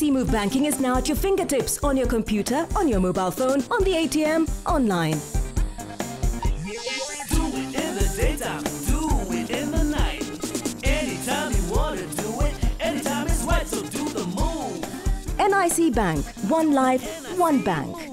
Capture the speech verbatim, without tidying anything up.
C Move Banking is now at your fingertips on your computer, on your mobile phone, on the A T M, online. Do it in the daytime, do it in the night. Anytime you want to do it, anytime is right, so do the move. N I C Bank. One life, one bank.